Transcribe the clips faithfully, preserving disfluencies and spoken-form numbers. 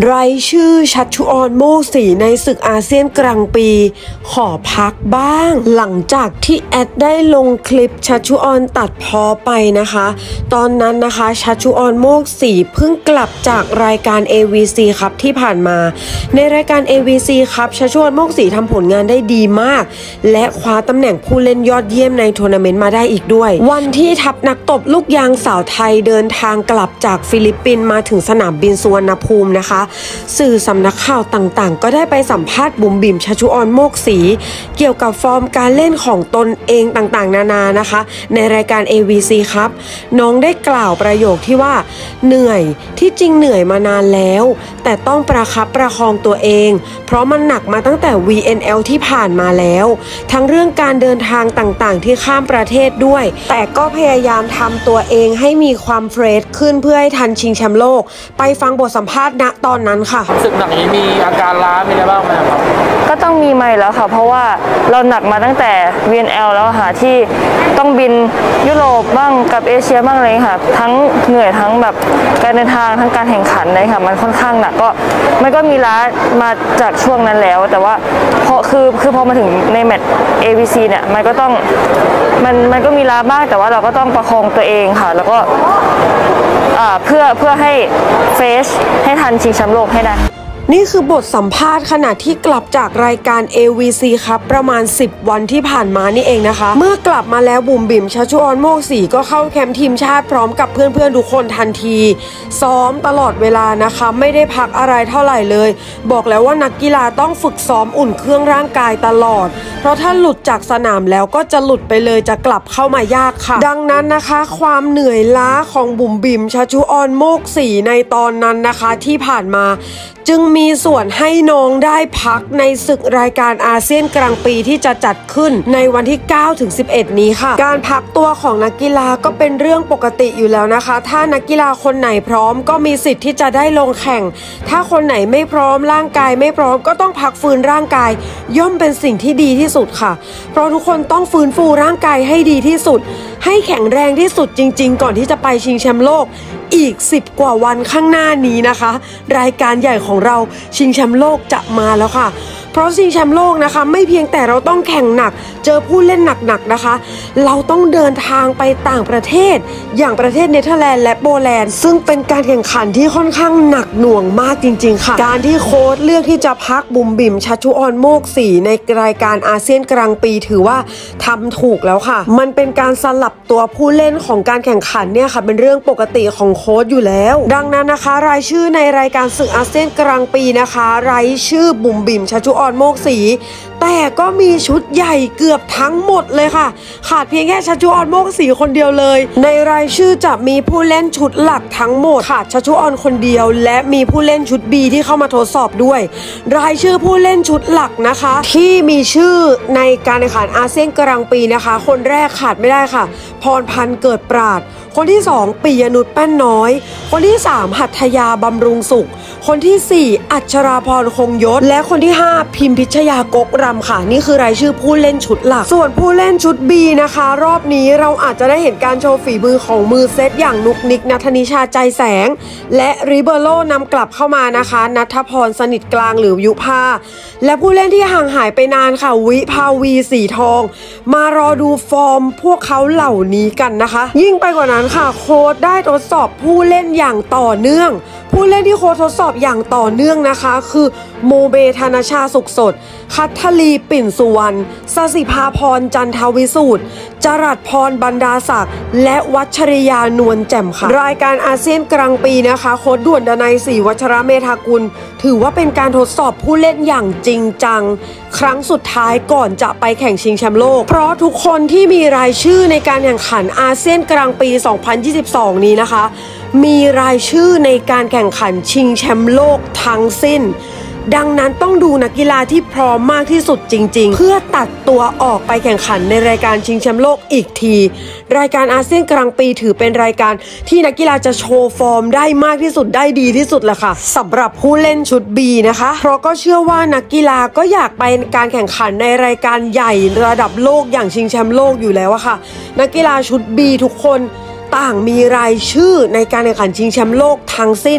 รายชื่อชัชชุออนโมกศรีในศึกอาเซียนกลางปีขอพักบ้างหลังจากที่แอดได้ลงคลิปชัชชุออนตัดพ้อไปนะคะตอนนั้นนะคะชัชชุออนโมกศรีเพิ่งกลับจากรายการ เอ วี ซี ครับที่ผ่านมาในรายการ เอ วี ซี ครับชัชชุออนโมกศรีทำผลงานได้ดีมากและคว้าตำแหน่งผู้เล่นยอดเยี่ยมในทัวร์นาเมนต์มาได้อีกด้วยวันที่ทัพนักตบลูกยางสาวไทยเดินทางกลับจากฟิลิปปินส์มาถึงสนามบินสุวรรณภูมินะคะสื่อสำนักข่าวต่างๆก็ได้ไปสัมภาษณ์บุ๋มบิ๋มชัชชุออนโมกศรีเกี่ยวกับฟอร์มการเล่นของตนเองต่างๆนานานะคะในรายการ เอ วี ซี ครับน้องได้กล่าวประโยคที่ว่าเหนื่อยที่จริงเหนื่อยมานานแล้วแต่ต้องประคับประคองตัวเองเพราะมันหนักมาตั้งแต่ วี เอ็น แอล ที่ผ่านมาแล้วทั้งเรื่องการเดินทางต่างๆที่ข้ามประเทศด้วยแต่ก็พยายามทำตัวเองให้มีความเฟรชขึ้นเพื่อให้ทันชิงแชมป์โลกไปฟังบทสัมภาษณ์ณตอนนั้นค่ะศึกหนักนี้มีอาการล้ามีอะไรบ้างไหมครับก็ต้องมีมาแล้วค่ะเพราะว่าเราหนักมาตั้งแต่ วี เอ็น แอล แล้วค่ะที่ต้องบินยุโรปบ้างกับเอเชียบ้างเลยค่ะทั้งเหนื่อยทั้งแบบการเดินทางทั้งการแข่งขันเลยค่ะมันค่อนข้างหนักก็มันก็มีล้ามาจากช่วงนั้นแล้วแต่ว่าพอคือคือพอมาถึงในแมตช์ เอ วี ซี เนี่ยมันก็ต้องมันมันก็มีล้าบ้างแต่ว่าเราก็ต้องประคองตัวเองค่ะแล้วก็เพื่อเพื่อให้เฟสให้ทันชิงแชมป์โลกให้ได้นี่คือบทสัมภาษณ์ขณะที่กลับจากรายการ เอ วี ซี ครับประมาณสิบวันที่ผ่านมานี่เองนะคะเมื่อกลับมาแล้วบุ๋มบิ๋มชัชชุออนโมกศรีก็เข้าแคมป์ทีมชาติพร้อมกับเพื่อนๆทุกคนทันทีซ้อมตลอดเวลานะคะไม่ได้พักอะไรเท่าไหร่เลยบอกแล้วว่านักกีฬาต้องฝึกซ้อมอุ่นเครื่องร่างกายตลอดเพราะถ้าหลุดจากสนามแล้วก็จะหลุดไปเลยจะกลับเข้ามายากค่ะดังนั้นนะคะความเหนื่อยล้าของบุ๋มบิ๋มชัชชุออนโมกศรีในตอนนั้นนะคะที่ผ่านมาจึงมีส่วนให้น้องได้พักในศึกรายการอาเซียนกลางปีที่จะจัดขึ้นในวันที่ เก้าถึงสิบเอ็ด นี้ค่ะการพักตัวของนักกีฬาก็เป็นเรื่องปกติอยู่แล้วนะคะถ้านักกีฬาคนไหนพร้อมก็มีสิทธิ์ที่จะได้ลงแข่งถ้าคนไหนไม่พร้อมร่างกายไม่พร้อมก็ต้องพักฟื้นร่างกายย่อมเป็นสิ่งที่ดีที่สุดค่ะเพราะทุกคนต้องฟื้นฟูร่างกายให้ดีที่สุดให้แข็งแรงที่สุดจริงๆก่อนที่จะไปชิงแชมป์โลกอีกสิบกว่าวันข้างหน้านี้นะคะรายการใหญ่ของเราชิงแชมป์โลกจะมาแล้วค่ะเพราะชิงแชมป์โลกนะคะไม่เพียงแต่เราต้องแข่งหนักเจอผู้เล่นหนักๆนะคะเราต้องเดินทางไปต่างประเทศอย่างประเทศเนเธอร์แลนด์และโปแลนด์ซึ่งเป็นการแข่งขันที่ค่อนข้างหนักหน่วงมากจริงๆค่ะการที่โค้ชเลือกที่จะพักบุ๋มบิ๋มชัชชุออนโมกศรีในรายการอาเซียนกลางปีถือว่าทำถูกแล้วค่ะมันเป็นการสลับตัวผู้เล่นของการแข่งขันเนี่ยค่ะเป็นเรื่องปกติของโค้ชอยู่แล้วดังนั้นนะคะรายชื่อในรายการศึกอาเซียนกลางปีนะคะรายชื่อบุ๋มบิ๋มชัชชุออนโมกศรีแต่ก็มีชุดใหญ่เกือบทั้งหมดเลยค่ะขาดเพียงแค่ชัชชุออนโมกศรีคนเดียวเลยในรายชื่อจะมีผู้เล่นชุดหลักทั้งหมดขาดชัชชุออนคนเดียวและมีผู้เล่นชุด B ที่เข้ามาทดสอบด้วยรายชื่อผู้เล่นชุดหลักนะคะที่มีชื่อในการแข่งขันอาเซียนกลางปีนะคะคนแรกขาดไม่ได้ค่ะพรพันธ์เกิดปราดคนที่สองปิยนุชแป้นน้อยคนที่สามหัตถยาบำรุงสุขคนที่สี่อัชราพรคงยศและคนที่ห้าพิมพิชยากกรำค่ะนี่คือรายชื่อผู้เล่นชุดหลักส่วนผู้เล่นชุด B นะคะรอบนี้เราอาจจะได้เห็นการโชว์ฝีมือของมือเซตอย่างนุกนิกณัฐนิชาใจแสงและริเบโรนำกลับเข้ามานะคะณัฐพรสนิทกลางหรือยุพาและผู้เล่นที่ห่างหายไปนานค่ะวิภาวีสีทองมารอดูฟอร์มพวกเขาเหล่านี้กันนะคะยิ่งไปกว่านั้นค่ะโค้ชได้ทดสอบผู้เล่นอย่างต่อเนื่องผู้เล่นที่โค้ชทดสอบอย่างต่อเนื่องนะคะคือโมเบธนชาสุขสดคัทธลีปิ่นสุวรรณสศิภาพรจันทวิสูตรจรัสพรบรรดาศักดิ์และวัชริยานวลแจ่มค่ะรายการอาเซียนกลางปีนะคะโค้ชด่วนดนัยศรีวัชระเมธากุลถือว่าเป็นการทดสอบผู้เล่นอย่างจริงจังครั้งสุดท้ายก่อนจะไปแข่งชิงแชมป์โลกเพราะทุกคนที่มีรายชื่อในการแข่งขันอาเซียนกลางปีสองพันยี่สิบสองนี้นะคะมีรายชื่อในการแข่งขันชิงแชมป์โลกทั้งสิ้นดังนั้นต้องดูนักกีฬาที่พร้อมมากที่สุดจริงๆเพื่อตัดตัวออกไปแข่งขันในรายการชิงแชมป์โลกอีกทีรายการอาเซียนกลางปีถือเป็นรายการที่นักกีฬาจะโชว์ฟอร์มได้มากที่สุดได้ดีที่สุดแหละค่ะสำหรับผู้เล่นชุด B นะคะเพราะก็เชื่อว่านักกีฬาก็อยากไปการแข่งขันในรายการใหญ่ระดับโลกอย่างชิงแชมป์โลกอยู่แล้วอะค่ะนักกีฬาชุด B ทุกคนต่างมีรายชื่อในการแข่งขันชิงแชมป์โลกทั้งสิ้น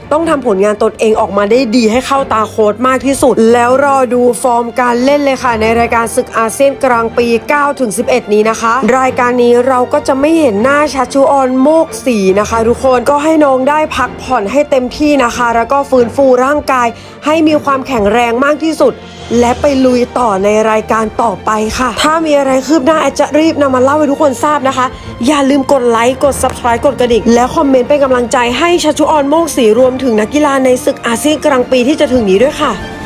ต้องทำผลงานตนเองออกมาได้ดีให้เข้าตาโค้ชมากที่สุดแล้วรอดูฟอร์มการเล่นเลยค่ะในรายการศึกอาเซียนกลางปี เก้าถึงสิบเอ็ด นี้นะคะรายการนี้เราก็จะไม่เห็นหน้าชัชชุออนโมกศรีนะคะทุกคนก็ให้น้องได้พักผ่อนให้เต็มที่นะคะแล้วก็ฟื้นฟูร่างกายให้มีความแข็งแรงมากที่สุดและไปลุยต่อในรายการต่อไปค่ะถ้ามีอะไรคืบหน้าแอดจะรีบนำมาเล่าให้ทุกคนทราบนะคะอย่าลืมกดไลค์กด ซับสไครบ์ กดกระดิ่งและคอมเมนต์เป็นกำลังใจให้ชัชชุออนโมกศรีรวมถึงนักกีฬาในศึกอาเซียนกลางปีที่จะถึงนี้ด้วยค่ะ